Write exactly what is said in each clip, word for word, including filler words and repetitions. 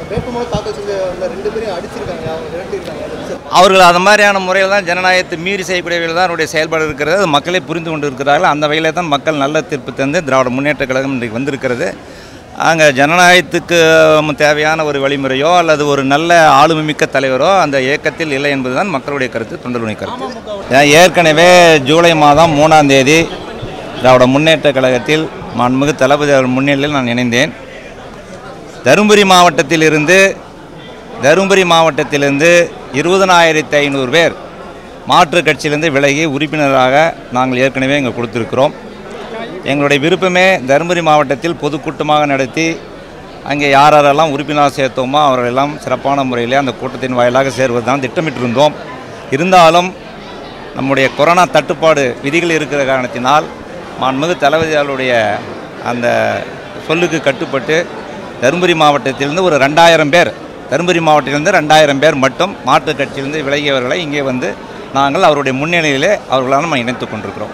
அவர்கள் அது மாதிரியான முறையில் தான் ஜனநாயகத்தை மீறி செய்யக்கூடியவர்கள் தான் அவருடைய செயல்பாடு இருக்கிறது. அது மக்களே புரிந்து கொண்டு இருக்கிறார்கள். அந்த வகையில் தான் மக்கள் நல்ல தீர்ப்பு தந்து திராவிட முன்னேற்ற கழகம் இன்றைக்கு வந்திருக்கிறது. அங்கே ஜனநாயகத்துக்கு தேவையான ஒரு வழிமுறையோ அல்லது ஒரு நல்ல ஆளுமை மிக்க தலைவரோ அந்த இயக்கத்தில் இல்லை என்பதுதான் மக்களுடைய கருத்து, தொண்டர்களுடைய கருத்து. ஏற்கனவே ஜூலை மாதம் மூணாம் தேதி திராவிட முன்னேற்ற கழகத்தில் மாண்புமிகு தளபதி அவர்கள் முன்னிலையில் நான் இணைந்தேன். தருமபுரி மாவட்டத்திலிருந்து தருமபுரி மாவட்டத்திலிருந்து இருபதனாயிரத்தி ஐநூறு பேர் மாற்றுக் கட்சியிலிருந்து விலகி உறுப்பினராக நாங்கள் ஏற்கனவே இங்கே கொடுத்துருக்கிறோம். எங்களுடைய விருப்பமே தருமபுரி மாவட்டத்தில் பொதுக்கூட்டமாக நடத்தி அங்கே யார் யாரெல்லாம் உறுப்பினராக சேர்த்தோமோ அவர்களெல்லாம் சிறப்பான முறையில் அந்த கூட்டத்தின் வாயிலாக சேர்வது தான் திட்டமிட்டிருந்தோம். இருந்தாலும் நம்முடைய கொரோனா தட்டுப்பாடு விதிகள் இருக்கிற காரணத்தினால் மாண்புமிகு தளபதி அவர்களுடைய அந்த சொல்லுக்கு கட்டுப்பட்டு தருமபுரி மாவட்டத்திலிருந்து ஒரு ரெண்டாயிரம் பேர் தருமபுரி மாவட்டத்திலிருந்து ரெண்டாயிரம் பேர் மட்டும் மாற்றுக் கட்சியிலிருந்து விலகியவர்களை இங்கே வந்து நாங்கள் அவருடைய முன்னிலையிலே அவர்களால் நம்ம இணைத்து கொண்டிருக்கிறோம்.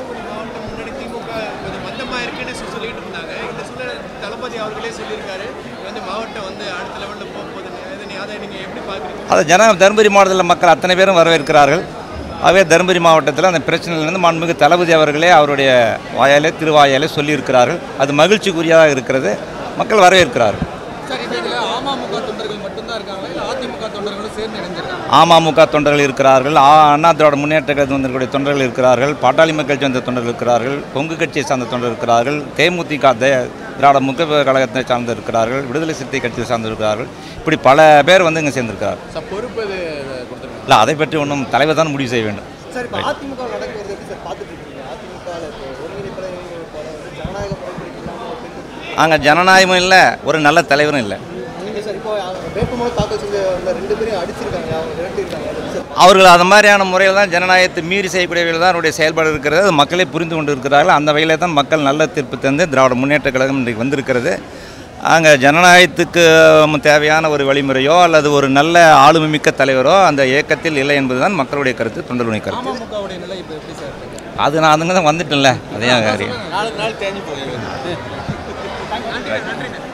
அது ஜன தருமபுரி மாவட்டத்தில் மக்கள் அத்தனை பேரும் வரவேற்கிறார்கள். ஆகவே தருமபுரி மாவட்டத்தில் அந்த பிரச்சனையிலிருந்து மாண்புமிகு தளபதி அவர்களே அவருடைய வாயாலே திருவாயாலே சொல்லியிருக்கிறார்கள். அது மகிழ்ச்சிக்குரியதாக இருக்கிறது. மக்கள் வரவேற்கிறார்கள். அமமுக தொண்டர்கள் இருக்கிறார்கள், அண்ணா திராவிட முன்னேற்ற கழகத்தினுடைய தொண்டர்கள் இருக்கிறார்கள், பாட்டாளி மக்கள் சேர்ந்த தொண்டர்கள் இருக்கிறார்கள், கொங்கு கட்சியை சார்ந்த தொண்டர்கள் இருக்கிறார்கள், தேமுதிக திராவிட முக கழகத்தை சார்ந்து இருக்கிறார்கள், விடுதலை சிறுத்தை கட்சியை சார்ந்து இருக்கிறார்கள். இப்படி பல பேர் வந்து இங்கே சேர்ந்திருக்கிறார்கள். இல்லை, அதை பற்றி ஒன்றும் தலைவர் தான் முடிவு செய்ய வேண்டும். அங்கே ஜனநாயகமும் இல்லை, ஒரு நல்ல தலைவரும் இல்லை. அவர்கள் அது மாதிரியான முறையில் தான் ஜனநாயகத்தை மீறி செய்யக்கூடியவர்கள் தான் அவருடைய செயல்பாடு இருக்கிறது. அது மக்களே புரிந்து கொண்டு இருக்கிறார்கள். அந்த வகையில் தான் மக்கள் நல்ல தீர்ப்பு தந்து திராவிட முன்னேற்ற கழகம் இன்றைக்கு வந்திருக்கிறது. அங்கே ஜனநாயகத்துக்கு தேவையான ஒரு வழிமுறையோ அல்லது ஒரு நல்ல ஆளுமை மிக்க தலைவரோ அந்த இயக்கத்தில் இல்லை என்பதுதான் மக்களுடைய கருத்து, தொண்டர்களுடைய கருத்து. அது நான் அதுங்க தான் வந்துட்டேன்ல, அதே காரியம்.